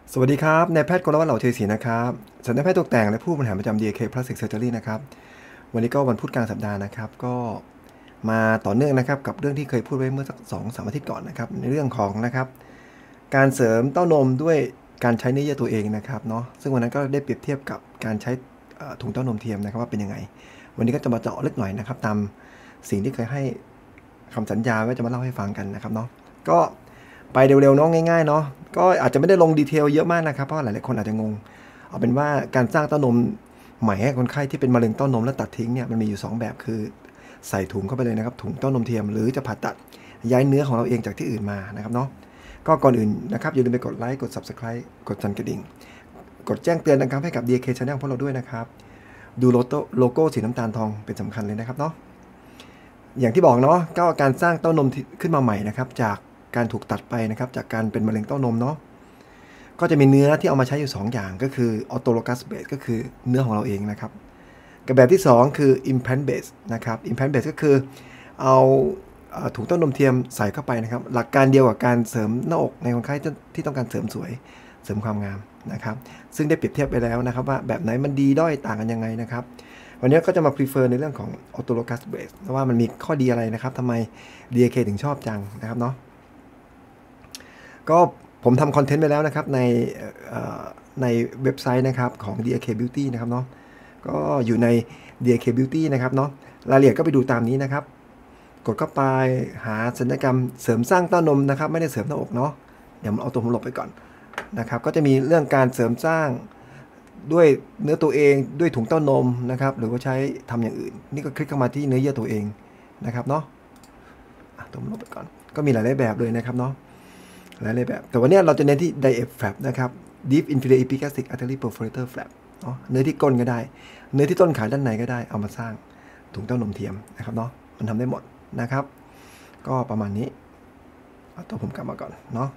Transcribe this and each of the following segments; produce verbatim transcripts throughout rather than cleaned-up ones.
สวัสดีครับนายแพทย์กรวัตรเหล่าเทศรีนะครับสัญญาแพทย์ตกแต่งและผู้บริหารประจำ ดี เอ เค Plastic Surgery นะครับวันนี้ก็วันพุธกลางสัปดาห์นะครับก็มาต่อเนื่องนะครับกับเรื่องที่เคยพูดไว้เมื่อสักสองสามอาทิตย์ก่อนนะครับในเรื่องของนะครับการเสริมเต้านมด้วยการใช้เนื้อเยื่อตัวเองนะครับเนาะซึ่งวันนั้นก็ได้เปรียบเทียบกับการใช้ถุงเต้านมเทียมนะครับว่าเป็นยังไงวันนี้ก็จะมาเจาะลึกหน่อยนะครับตามสิ่งที่เคยให้คำสัญญาไว้จะมาเล่าให้ฟังกันนะครับเนาะก็ไปเร็วๆเนาะง่ายๆเนาะก็อาจจะไม่ได้ลงดีเทลเยอะมากนะครับเพราะหลายๆคนอาจจะงงเอาเป็นว่าการสร้างเต้านมใหม่ให้คนไข้ที่เป็นมะเร็งเต้านมแล้วตัดทิ้งเนี่ยมันมีอยู่สองแบบคือใส่ถุงเข้าไปเลยนะครับถุงเต้านมเทียมหรือจะผ่าตัดย้ายเนื้อของเราเองจากที่อื่นมานะครับเนาะก็ก่อนอื่นนะครับอย่าลืมไปกดไลค์กด Subscribe กดสั่นกระดิ่งกดแจ้งเตือนนะครับให้กับ ดี เอ เค Channel พวกเราด้วยนะครับดูโลโก้โลโก้สีน้ำตาลทองเป็นสำคัญเลยนะครับเนาะอย่างที่บอกเนาะก็การสร้างเต้านมขึ้นมาใหม่นะครับจากการถูกตัดไปนะครับจากการเป็นมะเร็งเต้านมเนาะก็จะมีเนื้อที่เอามาใช้อยู่สองอย่างก็คือ autologous base ก็คือเนื้อของเราเองนะครับกับแบบที่สองคือ implant base นะครับ implant base ก็คือเอาถุงเต้านมเทียมใส่เข้าไปนะครับหลักการเดียวกับการเสริมหน้าอกในคนไข้ที่ต้องการเสริมสวยเสริมความงามนะครับซึ่งได้เปรียบเทียบไปแล้วนะครับว่าแบบไหนมันดีด้อยต่างกันยังไงนะครับวันนี้ก็จะมา prefer ในเรื่องของ autologous base ว่ามันมีข้อดีอะไรนะครับทำไม ดี เอ เค ถึงชอบจังนะครับเนาะก็ผมทำคอนเทนต์ไปแล้วนะครับในในเว็บไซต์นะครับของ ดี เอ เค Beauty นะครับเนาะก็อยู่ใน ดี เอ เค Beauty นะครับเนาะรายละเอียดก็ไปดูตามนี้นะครับกดเข้าไปหาศัลยกรรมเสริมสร้างเต้านมนะครับไม่ได้เสริมหน้าอกเนาะเดี๋ยวเอาตัวผมหลบไปก่อนนะครับก็จะมีเรื่องการเสริมสร้างด้วยเนื้อตัวเองด้วยถุงเต้านมนะครับหรือว่าใช้ทำอย่างอื่นนี่ก็คลิกเข้ามาที่เนื้อเยื่อตัวเองนะครับเนาะตัวผมหลบไปก่อนก็มีหลายแบบเลยนะครับเนาะหลายแบบแต่วันนี้เราจะเน้นที่ Diaphragm Flap นะครับ Deep Inferior Epigastric Artery Perforator Flap เนาะเนื้อที่ก้นก็ได้เนื้อที่ต้นขาด้านในก็ได้เอามาสร้างถุงเต้านมเทียมนะครับเนาะมันทำได้หมดนะครับก็ประมาณนี้เอาตัวผมกลับมาก่อนเนาะ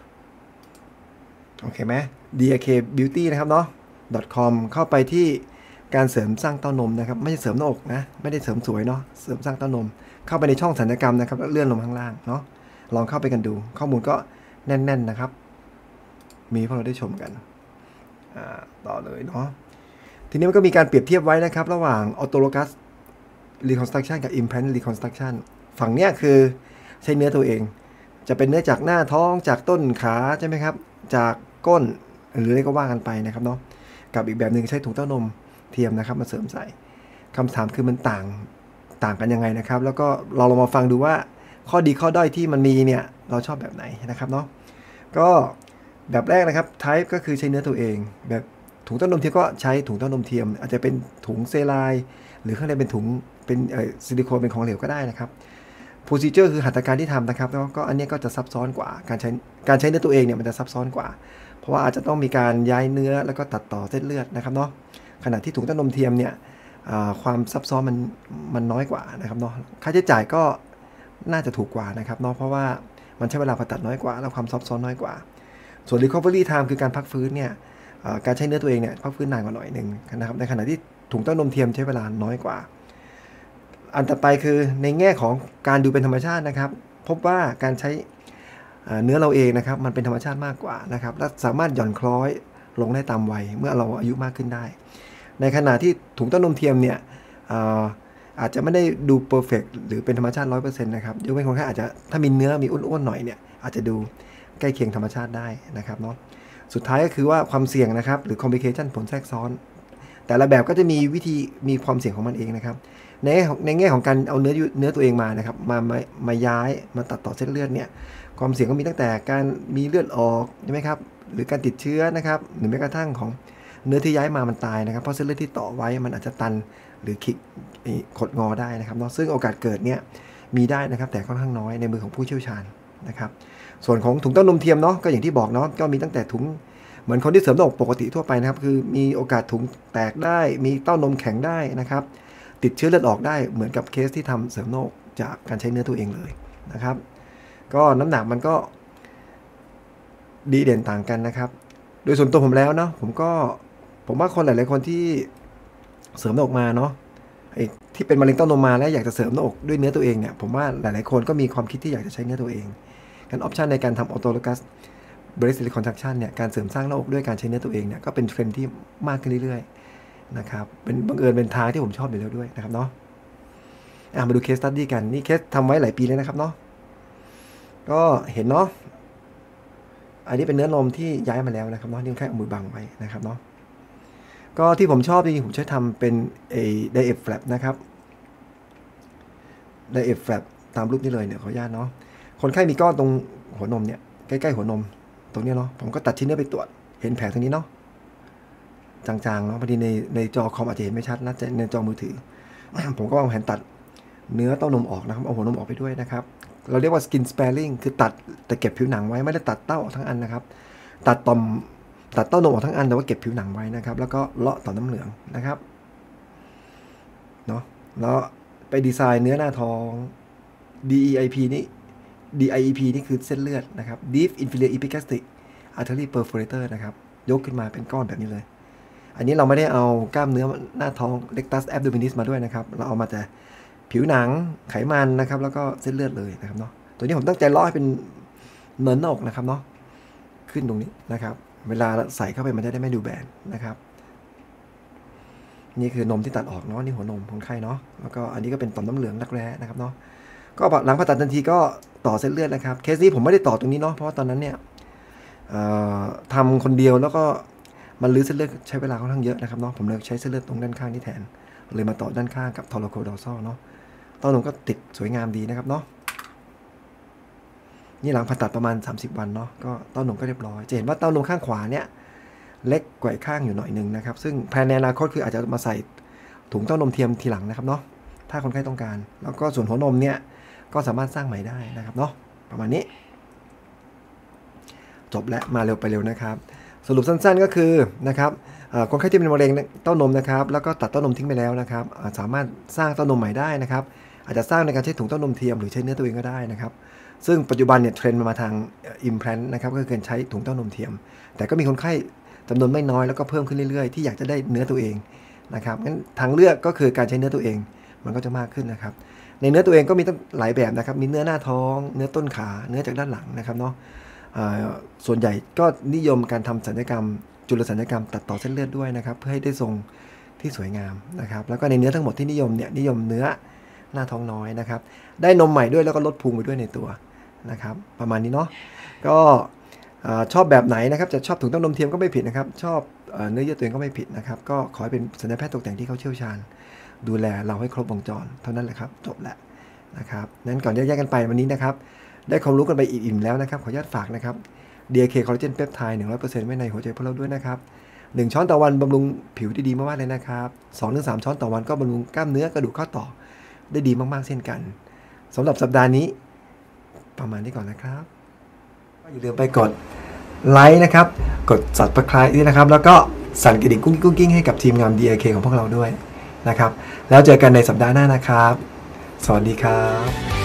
โอเคไหม ดี เอ เค Beauty นะครับเนาะ .com เข้าไปที่การเสริมสร้างเต้านมนะครับไม่ใช่เสริมหน้าอกนะไม่ได้เสริมสวยเนาะเสริมสร้างเต้านมเข้าไปในช่องศัลยกรรมนะครับแล้วเลื่อนลงข้างล่างเนาะลองเข้าไปกันดูข้อมูลก็แน่นๆนะครับมีพวกเราได้ชมกันต่อเลยเนาะทีนี้มันก็มีการเปรียบเทียบไว้นะครับระหว่าง autologous reconstruction กับ implant reconstruction ฝั่งเนี้ยคือใช้เนื้อตัวเองจะเป็นเนื้อจากหน้าท้องจากต้นขาใช่ไหมครับจากก้นหรืออะไรก็ว่ากันไปนะครับเนาะกับอีกแบบหนึ่งใช้ถุงเต้านมเทียมนะครับมาเสริมใส่คำถามคือมันต่างต่างกันยังไงนะครับแล้วก็เราลองมาฟังดูว่าข้อดีข้อด้อยที่มันมีเนี่ยเราชอบแบบไหนนะครับเนาะก็แบบแรกนะครับ type ก็คือใช้เนื้อตัวเองแบบถุงเต้านมเทียมก็ใช้ถุงเต้านมเทียมอาจจะเป็นถุงเซไลน์หรือข้างในเป็นถุงเป็นซิลิโคนเป็นของเหลวก็ได้นะครับ procedure คือหัตถการที่ทำนะครับแล้วก็อันนี้ก็จะซับซ้อนกว่าการใช้การใช้เนื้อตัวเองเนี่ยมันจะซับซ้อนกว่าเพราะว่าอาจจะต้องมีการย้ายเนื้อแล้วก็ตัดต่อเส้นเลือดนะครับเนาะขณะที่ถุงเต้านมเทียมเนี่ยความซับซ้อนมันมันน้อยกว่านะครับเนาะค่าใช้จ่ายก็น่าจะถูกกว่านะครับเนาะเพราะว่ามันใช้เวลาผ่าตัดน้อยกว่าแล้วความซับซ้อนน้อยกว่าส่วน recovery time คือการพักฟื้นเนี่ยการใช้เนื้อตัวเองเนี่ยพักฟื้นนานกว่าหน่อยหนึ่งนะครับในขณะที่ถุงเต้านมเทียมใช้เวลาน้อยกว่าอันต่อไปคือในแง่ของการดูเป็นธรรมชาตินะครับพบว่าการใช้เนื้อเราเองนะครับมันเป็นธรรมชาติมากกว่านะครับและสามารถหย่อนคล้อยลงได้ตามวัยเมื่อเราอายุมากขึ้นได้ในขณะที่ถุงเต้านมเทียมเนี่ยอาจจะไม่ได้ดูเพอร์เฟกต์หรือเป็นธรรมชาติ ร้อยเปอร์เซ็นต์ นะครับยกเว้นคนแค่อาจจะถ้ามีเนื้อมีอ้วนๆหน่อยเนี่ยอาจจะดูใกล้เคียงธรรมชาติได้นะครับเนาะสุดท้ายก็คือว่าความเสี่ยงนะครับหรือ complication ผลแทรกซ้อนแต่ละแบบก็จะมีวิธีมีความเสี่ยงของมันเองนะครับในในแง่ของการเอาเนื้อเนื้อตัวเองมานะครับมามามาย้ายมาตัดต่อเส้นเลือดเนี่ยความเสี่ยงก็มีตั้งแต่การมีเลือดออกใช่ไหมครับหรือการติดเชื้อนะครับหรือแม้กระทั่งของเนื้อที่ย้ายมามันตายนะครับเพราะเส้นเลือดที่ต่อไว้มันอาจจะตันหรือขีดขดงอได้นะครับเนาะซึ่งโอกาสเกิดเนี่ยมีได้นะครับแต่ค่อนข้างน้อยในมือของผู้เชี่ยวชาญนะครับส่วนของถุงเต้านมเทียมเนาะก็อย่างที่บอกเนาะก็มีตั้งแต่ถุงเหมือนคนที่เสริมหน้าอกปกติทั่วไปนะครับคือมีโอกาสถุงแตกได้มีเต้านมแข็งได้นะครับติดเชื้อเลือดออกได้เหมือนกับเคสที่ทำเสริมหน้าอกจากการใช้เนื้อตัวเองเลยนะครับก็น้ำหนักมันก็ดีเด่นต่างกันนะครับโดยส่วนตัวผมแล้วเนาะผมก็ผมว่าคนหลายๆคนที่เสริมหน้าอกมาเนาะไอ้ที่เป็นมะเร็งเต้านมมาแล้วอยากจะเสริมหน้าอกด้วยเนื้อตัวเองเนี่ยผมว่าหลายๆคนก็มีความคิดที่อยากจะใช้เนื้อตัวเองงั้นออปชันในการทำออโตโลกัส breast reconstruction เนี่ยการเสริมสร้างหน้าอกด้วยการใช้เนื้อตัวเองเนี่ยก็เป็นเทรนด์ที่มากขึ้นเรื่อยๆนะครับเป็นบังเอิญเป็นทางที่ผมชอบอยู่แล้วด้วยนะครับเนาะมาดูเคสสตัดดี้กันนี่เคสทำไว้หลายปีแล้วนะครับเนาะก็เห็นเนาะอันนี้เป็นเนื้อนมที่ย้ายมาแล้วนะครับเนาะนี่แค่เอามือบังไว้นะครับเนาะก็ที่ผมชอบจริงๆผมใช้ทำเป็นไอ้ไดเอทแฟลปนะครับไดเอทแฟลปตามรูปนี้เลยเนี่ยขออนุญาตเนาะคนไข้มีก้อนตรงหัวนมเนี่ยใกล้ๆหัวนมตรงนี้เนาะผมก็ตัดชิ้นเนื้อไปตรวจเห็นแผลตรงนี้เนาะจางๆเนาะพอดีในในจอคอมอาจจะเห็นไม่ชัดนะในจอมือถือ ผมก็วางแผนตัดเนื้อเต้านมออกนะครับเอาหัวนมออกไปด้วยนะครับเราเรียกว่า skin sparing คือตัดแต่เก็บผิวหนังไว้ไม่ได้ตัดเต้าออกทั้งอันนะครับตัดต่อมตัดเต้านมออกทั้งอันแต่ว่าเก็บผิวหนังไว้นะครับแล้วก็เลาะต่อมน้ำเหลืองนะครับเนาะแล้วไปดีไซน์เนื้อหน้าท้อง ดี อี ไอ พี นี่ ดี ไอ อี พี นี่คือเส้นเลือดนะครับ Deep Inferior Epigastric Artery Perforator นะครับยกขึ้นมาเป็นก้อนแบบนี้เลยอันนี้เราไม่ได้เอากล้ามเนื้อหน้าท้อง Rectus Abdominis มาด้วยนะครับเราเอามาแต่ผิวหนังไขมันนะครับแล้วก็เส้นเลือดเลยนะครับเนาะตัวนี้ผมตั้งใจเลาะให้เป็นเนินหน้าอกนะครับเนาะขึ้นตรงนี้นะครับเวลาใส่เข้าไปมันจะได้ไม่ดูแบนนะครับนี่คือนมที่ตัดออกเนาะนี่หัวนมคนไข้เนาะแล้วก็อันนี้ก็เป็นต่อมน้ำเหลืองรักแร้นะครับเนาะก็หลังผ่าตัดทันทีก็ต่อเส้นเลือดนะครับเคสนี้ผมไม่ได้ต่อตรงนี้เนาะเพราะว่าตอนนั้นเนี่ยทำคนเดียวแล้วก็มันลื้อเส้นเลือดใช้เวลาค่อนข้างเยอะนะครับเนาะผมเลยใช้เส้นเลือดตรงด้านข้างนี่แทนเลยมาต่อด้านข้างกับทอร์โคดอร์ซอลเนาะเต้านมก็ติดสวยงามดีนะครับเนาะนี่หลังผ่าตัดประมาณสามสิบวันเนาะก็เต้านมก็เรียบร้อยจะเห็นว่าเต้านมข้างขวาเนี่ยเล็กกว่าข้างอยู่หน่อยนึงนะครับซึ่งแผนในอนาคตคืออาจจะมาใส่ถุงเต้านมเทียมทีหลังนะครับเนาะถ้าคนไข้ต้องการแล้วก็ส่วนหัวนมเนี่ยก็สามารถสร้างใหม่ได้นะครับเนาะประมาณนี้จบและมาเร็วไปเร็วนะครับสรุปสั้นๆก็คือนะครับคนไข้ที่เป็นมะเร็งเต้านมนะครับแล้วก็ตัดเต้านมทิ้งไปแล้วนะครับสามารถสร้างเต้านมใหม่ได้นะครับอาจจะสร้างในการใช้ถุงเต้านมเทียมหรือใช้เนื้อตัวเองก็ได้นะครับซึ่งปัจจุบันเนี่ยเทรนด์มาทาง implant นะครับก็คือการใช้ถุงเต้านมเทียมแต่ก็มีคนไข้จำนวนไม่น้อยแล้วก็เพิ่มขึ้นเรื่อยๆที่อยากจะได้เนื้อตัวเองนะครับงั้นทางเลือกก็คือการใช้เนื้อตัวเองมันก็จะมากขึ้นนะครับในเนื้อตัวเองก็มีตั้งหลายแบบนะครับมีเนื้อหน้าท้องเนื้อต้นขาเนื้อจากด้านหลังนะครับเนาะส่วนใหญ่ก็นิยมการทำศัลยกรรมจุลศัลยกรรมตัดต่อเส้นเลือดด้วยนะครับเพื่อให้ได้ทรงที่สวยงามนะครับแล้วก็ในเนื้อทั้งหมดที่นิยมเนี่ยนิยมเนื้อหน้าท้องน้อยนะครับได้นมใหม่ด้วยแล้วก็ลดพุงไปด้วยในตัวนะครับประมาณนี้เนาะก็ชอบแบบไหนนะครับจะชอบถุงเต้านมเทียมก็ไม่ผิดนะครับชอบเนื้อเยื่อตัวเองก็ไม่ผิดนะครับก็ขอให้เป็นศัลยแพทย์ตกแต่งที่เขาเชี่ยวชาญดูแลเราให้ครบวงจรเท่านั้นแหละครับจบแล้วนะครับนั้นก่อนจะแยกกันไปวันนี้นะครับได้ความรู้กันไปอิ่มๆแล้วนะครับขออนุญาตฝากนะครับ ดี ไอ เค Collagen Peptide หนึ่งร้อยเปอร์เซ็นต์ ไว้ในหัวใจพวกเราด้วยนะครับหนึ่งช้อนต่อวันบำรุงผิวได้ดีมากๆเลยนะครับ สองถึงสาม ช้อนต่อวันก็บำรุงกล้ามเนื้อกระดูกข้อต่อได้ดีมากๆเช่นกันสำหรับสัปดาห์นี้ประมาณนี้ก่อนนะครับอย่าลืมไปกดไลค์นะครับกด Subscribe ด้วยนะครับแล้วก็สั่นกระดิ่งกุ้งกุ้งกิ้งให้กับทีมงาน ดี ไอ เค ของพวกเราด้วยนะครับแล้วเจอกันในสัปดาห์หน้านะครับสวัสดีครับ